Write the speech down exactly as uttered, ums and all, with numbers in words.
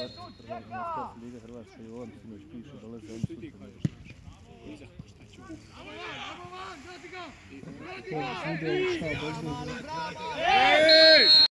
Hrvatska Liga Hrvatska i ovdje se još piše dolaze oni sutra. To je